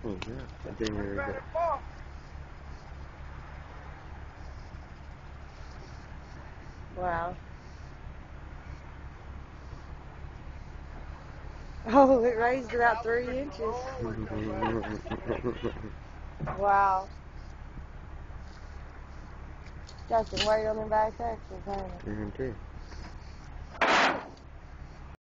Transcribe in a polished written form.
Oh, yeah. That thing is Wow. Oh, it raised about 3 inches. Wow. Got some weight on the back axles, hasn't it? Guarantee.